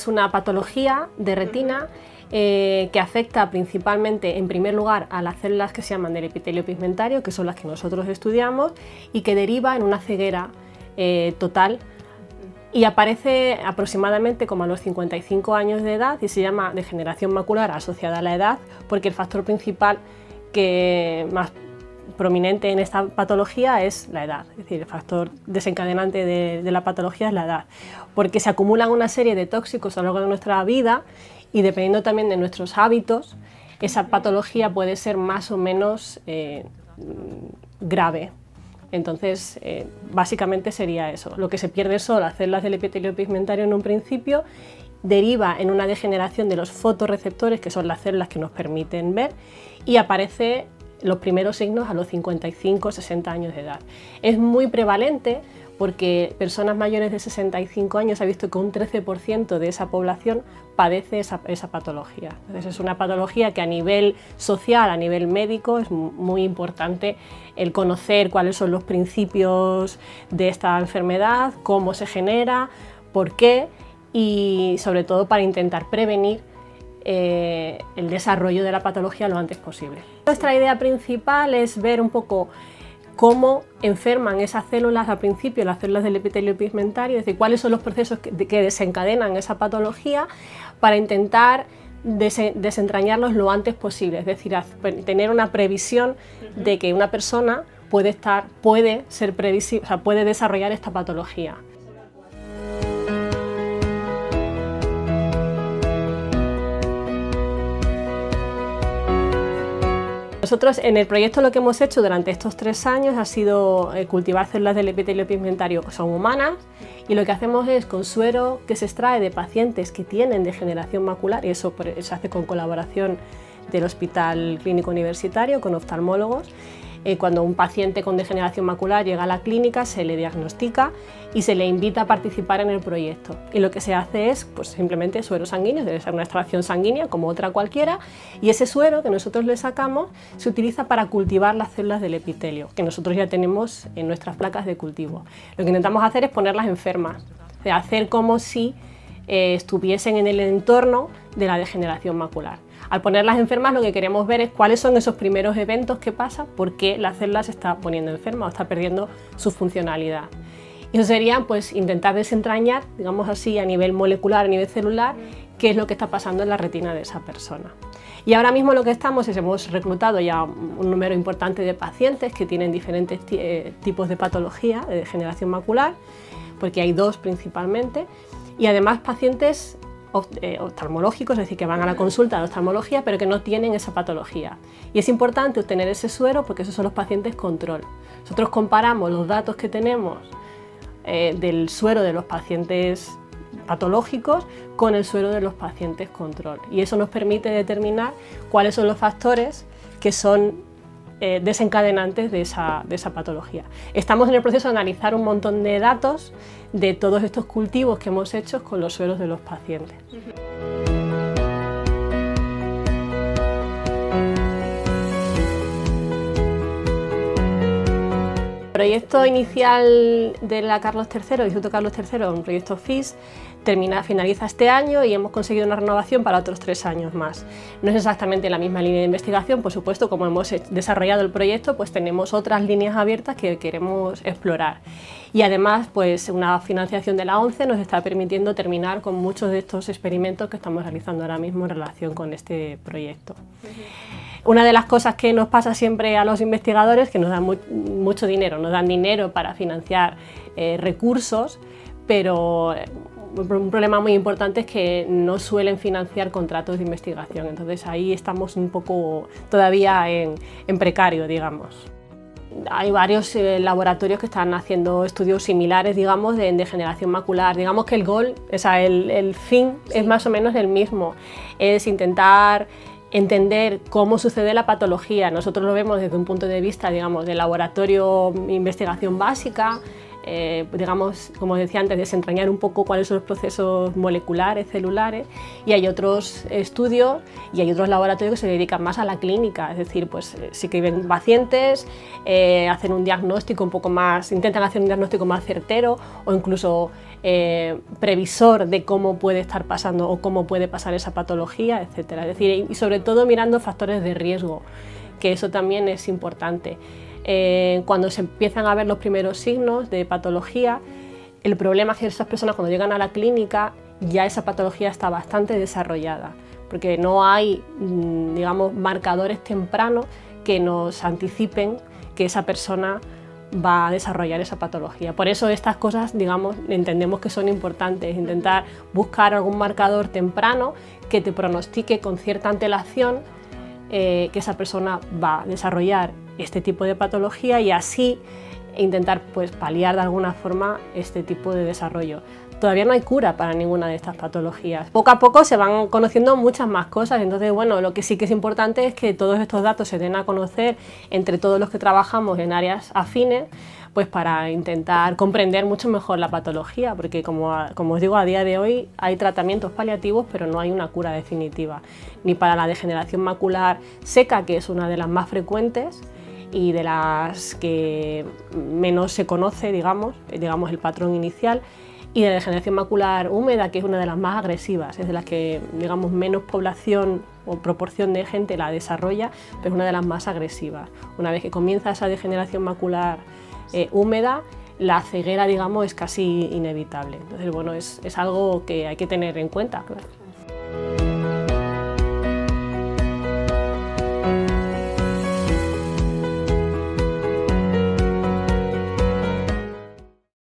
una patología de retina que afecta principalmente, en primer lugar, a las células que se llaman del epitelio pigmentario, que son las que nosotros estudiamos, y que deriva en una ceguera total, y aparece aproximadamente como a los 55 años de edad y se llama degeneración macular asociada a la edad, porque el factor principal más prominente en esta patología es la edad, es decir, el factor desencadenante de la patología es la edad, porque se acumulan una serie de tóxicos a lo largo de nuestra vida y dependiendo también de nuestros hábitos, esa patología puede ser más o menos grave. Entonces, básicamente sería eso. Lo que se pierde son las células del epitelio pigmentario en un principio, deriva en una degeneración de los fotorreceptores, que son las células que nos permiten ver, y aparece los primeros signos a los 55 o 60 años de edad. Es muy prevalente porque personas mayores de 65 años ha visto que un 13% de esa población padece esa patología. Entonces es una patología que a nivel social, a nivel médico, es muy importante el conocer cuáles son los principios de esta enfermedad, cómo se genera, por qué y sobre todo para intentar prevenir el desarrollo de la patología lo antes posible. Nuestra idea principal es ver un poco cómo enferman esas células al principio, las células del epitelio pigmentario, es decir, cuáles son los procesos que desencadenan esa patología para intentar desentrañarlos lo antes posible, es decir, tener una previsión de que una persona puede desarrollar esta patología. Nosotros en el proyecto lo que hemos hecho durante estos 3 años ha sido cultivar células del epitelio pigmentario que son humanas y lo que hacemos es con suero que se extrae de pacientes que tienen degeneración macular y eso se hace con colaboración del Hospital Clínico Universitario con oftalmólogos. Cuando un paciente con degeneración macular llega a la clínica se le diagnostica y se le invita a participar en el proyecto. Y lo que se hace es pues, simplemente suero sanguíneo, debe ser una extracción sanguínea como otra cualquiera, y ese suero que nosotros le sacamos se utiliza para cultivar las células del epitelio, que nosotros ya tenemos en nuestras placas de cultivo. Lo que intentamos hacer es ponerlas enfermas, o sea, hacer como si estuviesen en el entorno de la degeneración macular. Al ponerlas enfermas lo que queremos ver es cuáles son esos primeros eventos que pasan, por qué la célula se está poniendo enferma o está perdiendo su funcionalidad. Y eso sería pues, intentar desentrañar, digamos así, a nivel molecular, a nivel celular, qué es lo que está pasando en la retina de esa persona. Y ahora mismo lo que estamos es, hemos reclutado ya un número importante de pacientes que tienen diferentes tipos de patología, de degeneración macular, porque hay 2 principalmente, y además pacientes oftalmológicos, es decir, que van a la consulta de oftalmología pero que no tienen esa patología. Y es importante obtener ese suero porque esos son los pacientes control. Nosotros comparamos los datos que tenemos del suero de los pacientes patológicos con el suero de los pacientes control y eso nos permite determinar cuáles son los factores que son desencadenantes de esa patología. Estamos en el proceso de analizar un montón de datos de todos estos cultivos que hemos hecho con los sueros de los pacientes. El proyecto inicial de la Carlos III, del Instituto Carlos III, un proyecto FIS, finaliza este año y hemos conseguido una renovación para otros 3 años más. No es exactamente la misma línea de investigación, por supuesto, como hemos desarrollado el proyecto, pues tenemos otras líneas abiertas que queremos explorar. Y además, pues una financiación de la ONCE nos está permitiendo terminar con muchos de estos experimentos que estamos realizando ahora mismo en relación con este proyecto. Una de las cosas que nos pasa siempre a los investigadores es que nos dan mucho dinero, nos dan dinero para financiar recursos, pero un problema muy importante es que no suelen financiar contratos de investigación, entonces ahí estamos un poco todavía en precario, digamos. Hay varios laboratorios que están haciendo estudios similares, digamos, de degeneración macular. Digamos que el goal, o sea, el fin es más o menos el mismo, es intentar entender cómo sucede la patología. Nosotros lo vemos desde un punto de vista, digamos, de laboratorio, investigación básica, digamos, como decía antes, desentrañar un poco cuáles son los procesos moleculares, celulares, y hay otros estudios y hay otros laboratorios que se dedican más a la clínica, es decir, pues sí que ven pacientes, hacen un diagnóstico un poco más, intentan hacer un diagnóstico más certero o incluso previsor de cómo puede estar pasando o cómo puede pasar esa patología, etcétera. Es decir, y sobre todo mirando factores de riesgo, que eso también es importante. Cuando se empiezan a ver los primeros signos de patología, el problema es que esas personas cuando llegan a la clínica ya esa patología está bastante desarrollada, porque no hay, digamos, marcadores tempranos que nos anticipen que esa persona va a desarrollar esa patología. Por eso estas cosas, digamos, entendemos que son importantes, intentar buscar algún marcador temprano que te pronostique con cierta antelación que esa persona va a desarrollar este tipo de patología y así intentar pues paliar de alguna forma este tipo de desarrollo. Todavía no hay cura para ninguna de estas patologías. Poco a poco se van conociendo muchas más cosas, entonces bueno, lo que sí que es importante es que todos estos datos se den a conocer entre todos los que trabajamos en áreas afines, pues para intentar comprender mucho mejor la patología, porque como os digo, a día de hoy hay tratamientos paliativos, pero no hay una cura definitiva, ni para la degeneración macular seca, que es una de las más frecuentes, y de las que menos se conoce, digamos el patrón inicial, y de la degeneración macular húmeda, que es una de las más agresivas, es de las que digamos menos población o proporción de gente la desarrolla, pero es una de las más agresivas. Una vez que comienza esa degeneración macular húmeda, la ceguera, digamos, es casi inevitable. Entonces, bueno, es algo que hay que tener en cuenta, claro.